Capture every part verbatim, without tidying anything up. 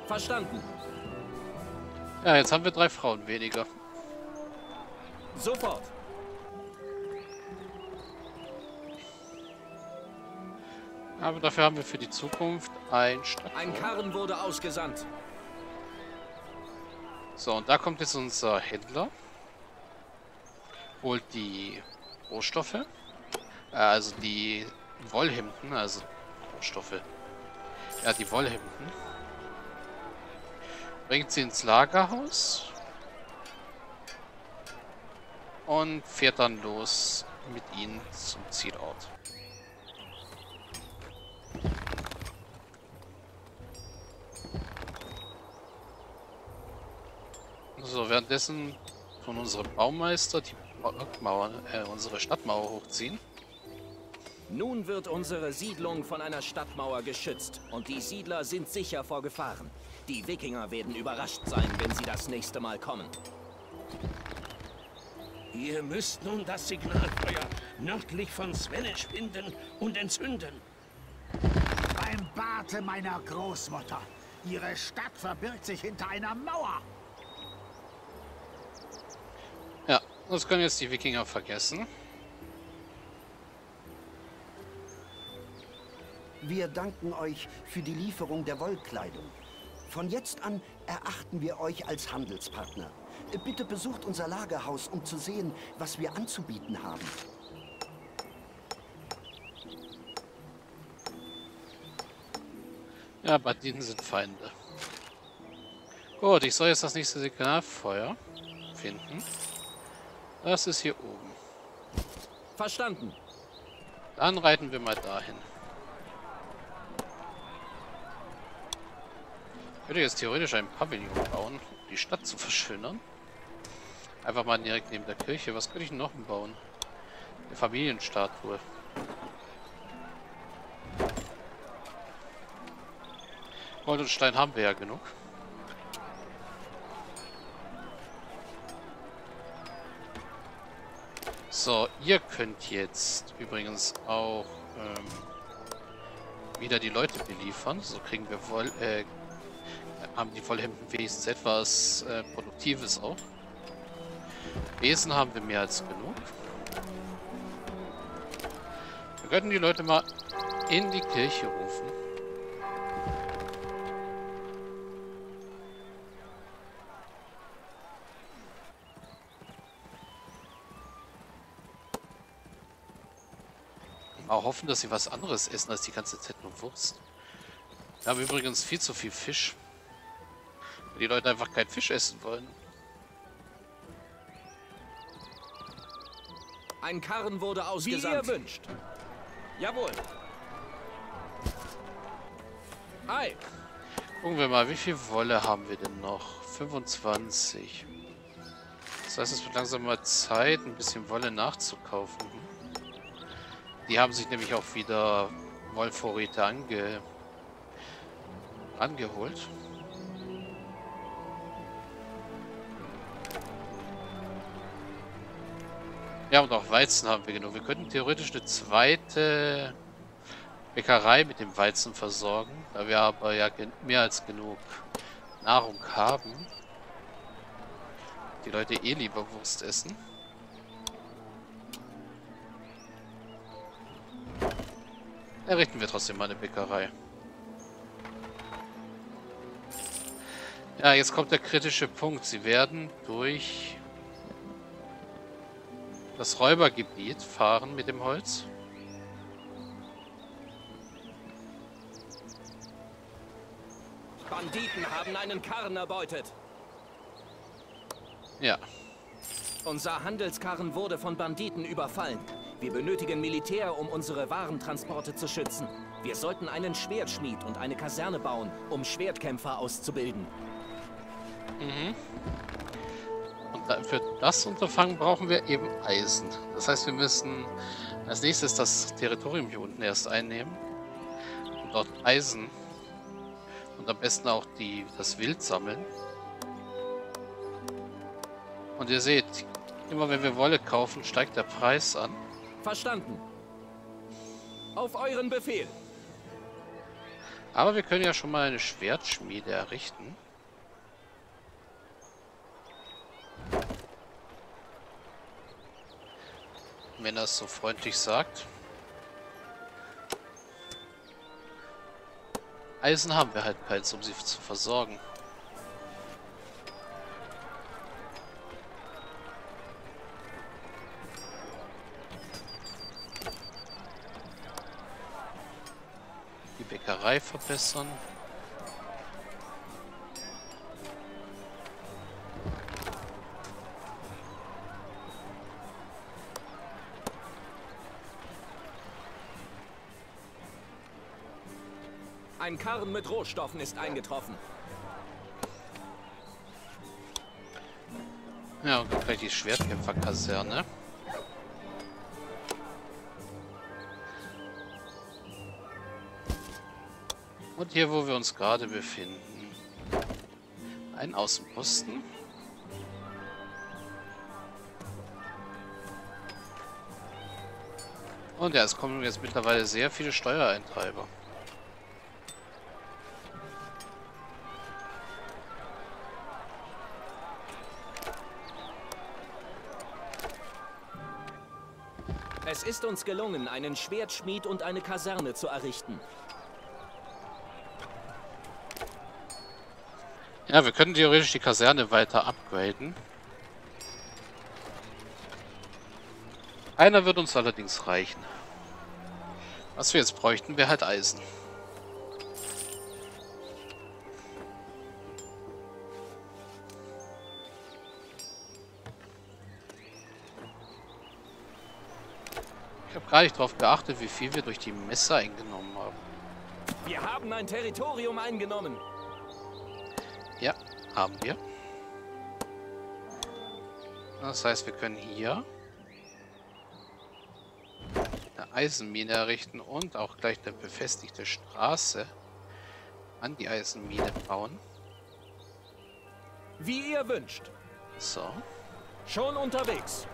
Verstanden. Ja, jetzt haben wir drei Frauen weniger. Sofort. Aber dafür haben wir für die Zukunft ein Stadttor. Ein Karren wurde ausgesandt. So, und da kommt jetzt unser Händler. Holt die Rohstoffe. Äh, also die Wollhemden, also Rohstoffe. Ja, die Wollhemden. Bringt sie ins Lagerhaus. Und fährt dann los mit ihnen zum Zielort. So, währenddessen tun unsere Baumeister die Mauer, äh, unsere Stadtmauer hochziehen. Nun wird unsere Siedlung von einer Stadtmauer geschützt und die Siedler sind sicher vor Gefahren. Die Wikinger werden überrascht sein, wenn sie das nächste Mal kommen. Ihr müsst nun das Signalfeuer nördlich von Svennesch finden und entzünden. Beim Barte meiner Großmutter. Ihre Stadt verbirgt sich hinter einer Mauer. Ja, das können jetzt die Wikinger vergessen. Wir danken euch für die Lieferung der Wollkleidung. Von jetzt an erachten wir euch als Handelspartner. Bitte besucht unser Lagerhaus, um zu sehen, was wir anzubieten haben. Ja, Banditen sind Feinde. Gut, ich soll jetzt das nächste Signalfeuer finden. Das ist hier oben. Verstanden. Dann reiten wir mal dahin. Ich würde jetzt theoretisch einen Pavillon bauen, um die Stadt zu verschönern. Einfach mal direkt neben der Kirche. Was könnte ich noch bauen? Eine Familienstatue. Gold und Stein haben wir ja genug. So, ihr könnt jetzt übrigens auch ähm, wieder die Leute beliefern. So kriegen wir wohl, äh, haben die Wollhemden wenigstens etwas äh, Produktives auch. Besen haben wir mehr als genug. Wir könnten die Leute mal in die Kirche rufen. Auch hoffen, dass sie was anderes essen als die ganze Zeit nur Wurst. Wir haben übrigens viel zu viel Fisch. Weil die Leute einfach keinen Fisch essen wollen. Ein Karren wurde ausgesandt. Wie ihr wünscht. Jawohl. Ei. Gucken wir mal, wie viel Wolle haben wir denn noch? fünfundzwanzig. Das heißt, es wird langsam mal Zeit, ein bisschen Wolle nachzukaufen. Die haben sich nämlich auch wieder Wollvorräte ange angeholt. Ja, und auch Weizen haben wir genug. Wir könnten theoretisch eine zweite Bäckerei mit dem Weizen versorgen, da wir aber ja mehr als genug Nahrung haben. Die Leute eh lieber Wurst essen. Errichten wir trotzdem mal eine Bäckerei. Ja, jetzt kommt der kritische Punkt. Sie werden durch das Räubergebiet fahren mit dem Holz. Banditen haben einen Karren erbeutet. Ja. Unser Handelskarren wurde von Banditen überfallen. Wir benötigen Militär, um unsere Warentransporte zu schützen. Wir sollten einen Schwertschmied und eine Kaserne bauen, um Schwertkämpfer auszubilden. Mhm. Und da, für das Unterfangen brauchen wir eben Eisen. Das heißt, wir müssen als nächstes das Territorium hier unten erst einnehmen. Und dort Eisen. Und am besten auch die, das Wild sammeln. Und ihr seht, immer wenn wir Wolle kaufen, steigt der Preis an. Verstanden. Auf euren Befehl. Aber wir können ja schon mal eine Schwertschmiede errichten. Wenn er es so freundlich sagt. Eisen haben wir halt keins, um sie zu versorgen. Die Bäckerei verbessern. Ein Karren mit Rohstoffen ist eingetroffen. Ja, und gleich die Schwertkämpferkaserne. Und hier, wo wir uns gerade befinden, ein Außenposten. Und ja, es kommen jetzt mittlerweile sehr viele Steuereintreiber. Es ist uns gelungen, einen Schwertschmied und eine Kaserne zu errichten. Ja, wir können theoretisch die Kaserne weiter upgraden. Einer wird uns allerdings reichen. Was wir jetzt bräuchten, wäre halt Eisen. Ich habe gar nicht darauf geachtet, wie viel wir durch die Messer eingenommen haben. Wir haben ein Territorium eingenommen. Ja, haben wir. Das heißt, wir können hier eine Eisenmine errichten und auch gleich eine befestigte Straße an die Eisenmine bauen. Wie ihr wünscht. So. Schon unterwegs.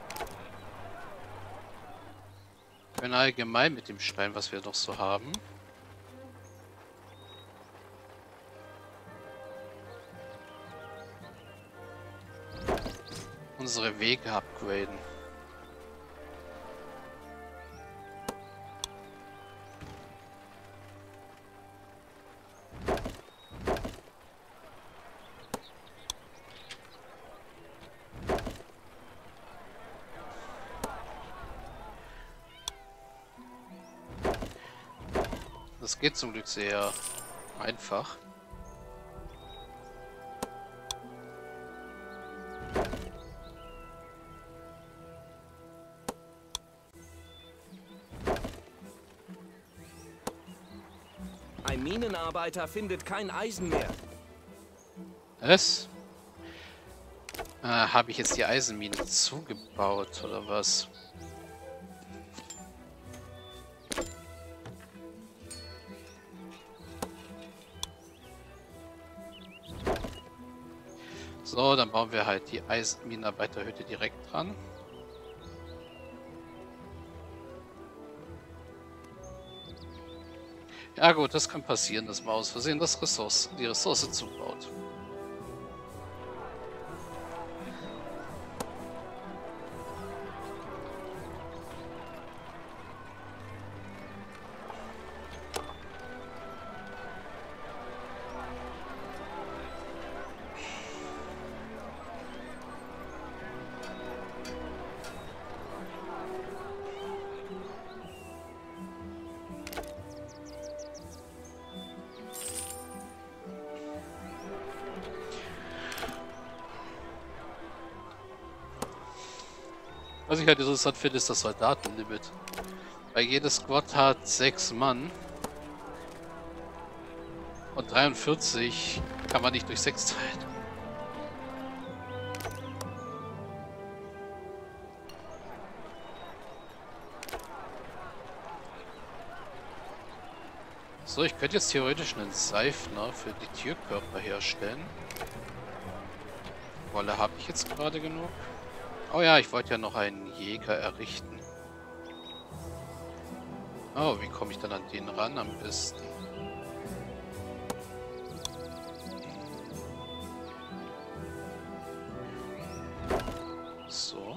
Wir können allgemein mit dem Stein, was wir doch so haben, unsere Wege upgraden. Das geht zum Glück sehr einfach. Ein Minenarbeiter findet kein Eisen mehr. Was? Äh, habe ich jetzt die Eisenmine zugebaut oder was? So, dann bauen wir halt die Eisenminenarbeiterhütte direkt dran. Ja gut, das kann passieren, dass man aus Versehen das Ressource, die Ressource zubaut. Was ich halt interessant finde, ist das Soldatenlimit. Weil jedes Squad hat sechs Mann. Und dreiundvierzig kann man nicht durch sechs teilen. So, ich könnte jetzt theoretisch einen Seifner für die Tierkörper herstellen. Wolle habe ich jetzt gerade genug. Oh ja, ich wollte ja noch einen Jäger errichten. Oh, wie komme ich dann an den ran am besten? So.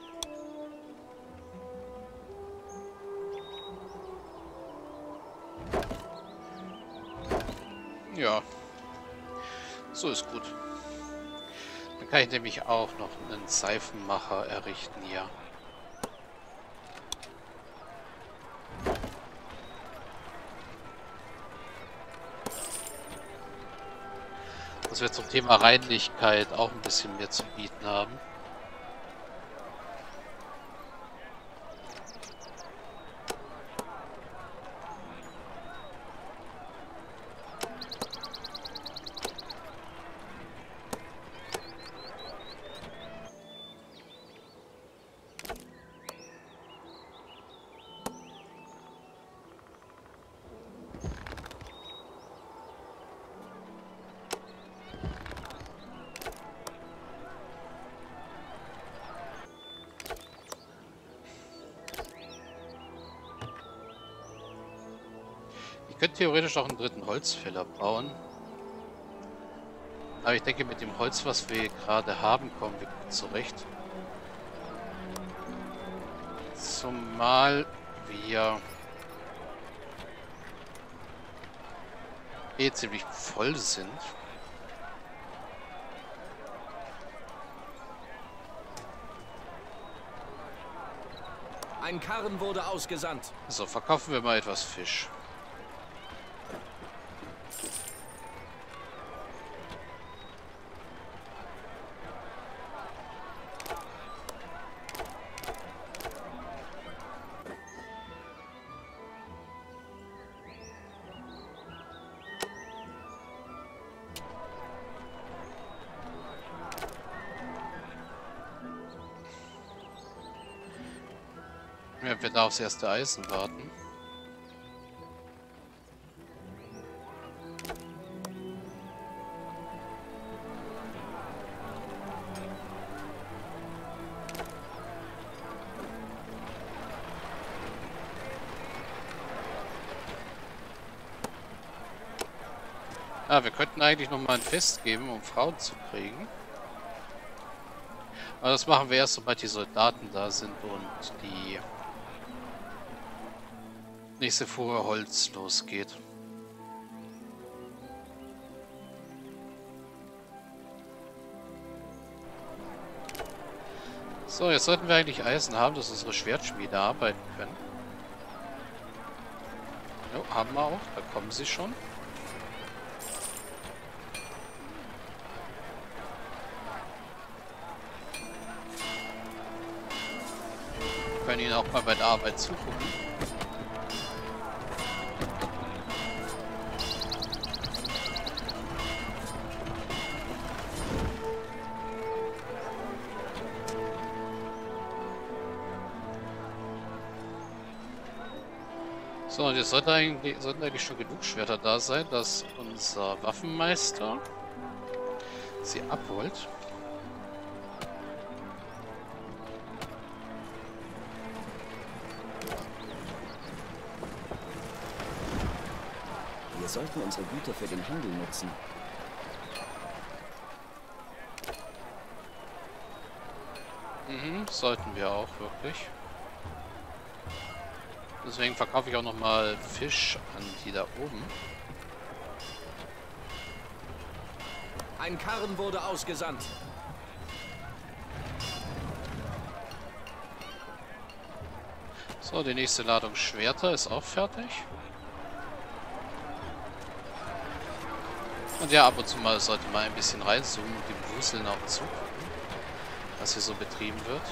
Ja. So ist gut. Dann kann ich nämlich auch noch einen Seifenmacher errichten hier. Dass wir zum Thema Reinlichkeit auch ein bisschen mehr zu bieten haben. Ich könnte theoretisch auch einen dritten Holzfäller bauen. Aber ich denke, mit dem Holz, was wir gerade haben, kommen wir gut zurecht. Zumal wir eh ziemlich voll sind. Ein Karren wurde ausgesandt. So, verkaufen wir mal etwas Fisch. Ja, wir da aufs erste Eisen warten. Ah, wir könnten eigentlich noch mal ein Fest geben, um Frauen zu kriegen. Aber das machen wir erst, sobald die Soldaten da sind und die nächste Fuhre Holz losgeht. So, jetzt sollten wir eigentlich Eisen haben, dass unsere Schwertschmiede arbeiten können. Jo, haben wir auch. Da kommen sie schon. Wir können ihnen auch mal bei der Arbeit zugucken. So, und jetzt sollte eigentlich, sollten eigentlich schon genug Schwerter da sein, dass unser Waffenmeister sie abholt. Wir sollten unsere Güter für den Handel nutzen. Mhm, sollten wir auch wirklich. Deswegen verkaufe ich auch noch mal Fisch an die da oben. Ein Karren wurde ausgesandt. So, die nächste Ladung Schwerter ist auch fertig. Und ja, ab und zu mal sollte man ein bisschen reinzoomen und dem Wuseln auch zugucken, was hier so betrieben wird.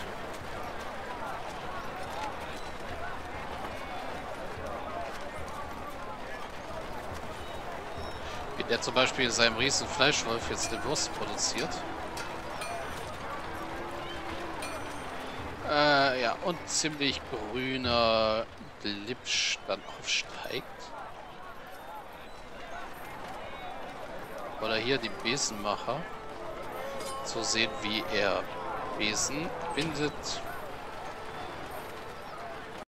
Wie der zum Beispiel in seinem riesen Fleischwolf jetzt eine Wurst produziert. Äh, ja, und ziemlich grüner Glitch dann aufsteigt. Oder hier die Besenmacher. Zu sehen, wie er Besen bindet.